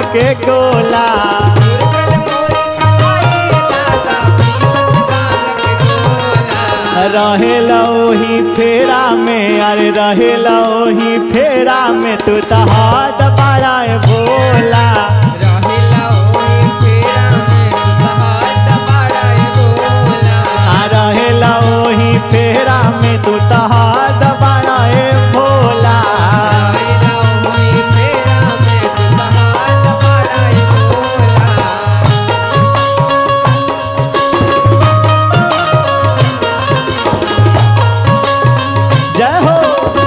के गोला। रहेला ओही फेरा में, अरे रहेला ओही फेरा में तू तो हाथ बड़ा भोला। रहेला ओही फेरा में तू तो हाथ बड़ा भोला। जय हो।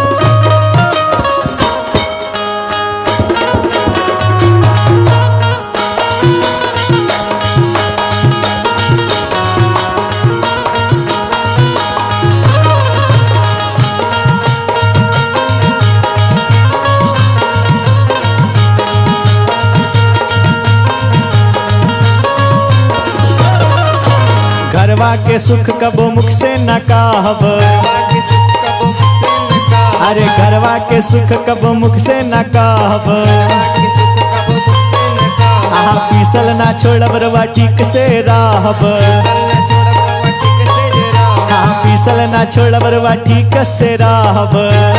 घरवा के सुख कबो मुख से न कहब, अरे घरवा के सुख कबो मुख से न कहब। आहा पीसल ना छोड़ब रवा ठीक से रहब। हाँ पीसल ना छोड़ब रवा ठीक से रहब।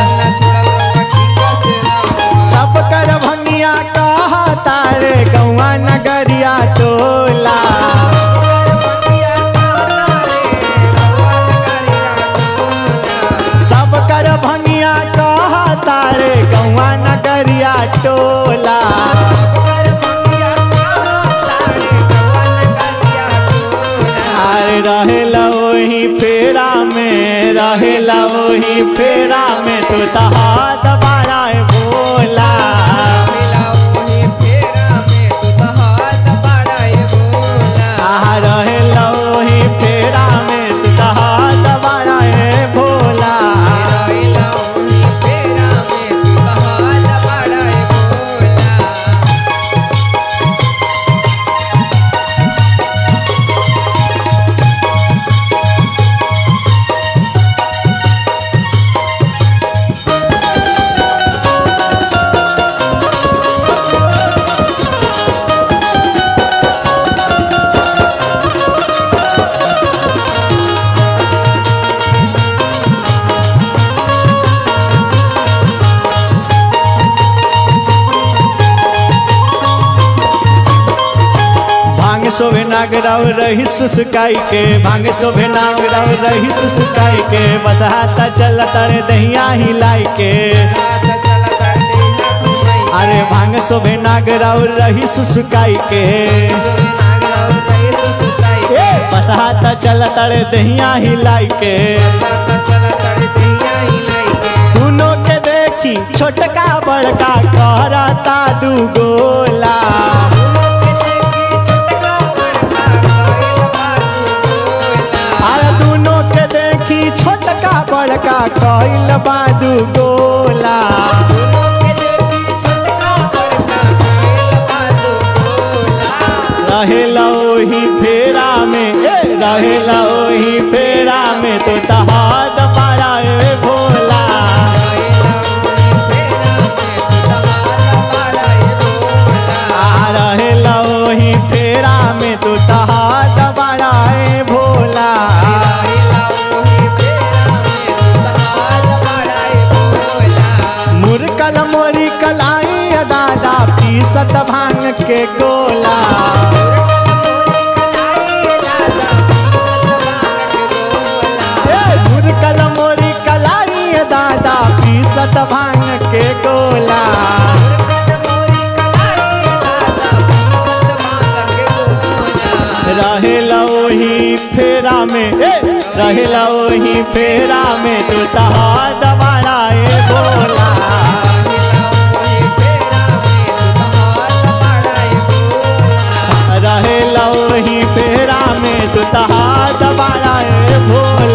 सब कर भंगिया कहा तारे गौआ नगरिया टोला। सब कर भंगिया कहा तारे गौआ नगरिया टोला। अरे रहेला ओही फेरा में, रहेला ओही फेरा में तू तो हाथ बड़ा भोला। आहा रहेला ओही फेरा में तू तो हाथ बड़ा भोला। शोभे नागराव रही सुसुकाई के, भांग शोभे नागराव रही सुसुकाई के। बस हाथा चल तरे दहिया हिलाई के, अरे भांग शोभे नागराव रही सुसुकाई के। बस हाथा चल तरे दहिया हिलाई के। दोनों के देखी छोटका बड़का करता दू गोला। छोटका बड़का कइल बादू गोला। रहेला ओही फेरा में, रहेला ओही फेरा में तो हाथ बड़ा भोला। रहेला ओही फेरा में तो हाथ बड़ा भोला। मुरकल मोरी कलाई दादा पीसत भांग के गोला। मुरकल मोरी कलाई दादा पीसत भांग के गोला। रहेला ओही फेरा में, रहेला ओही फेरा में तू तो हाथ बड़ा भोला। रहेला ओही फेरा में तू तो हाथ बड़ा भोला।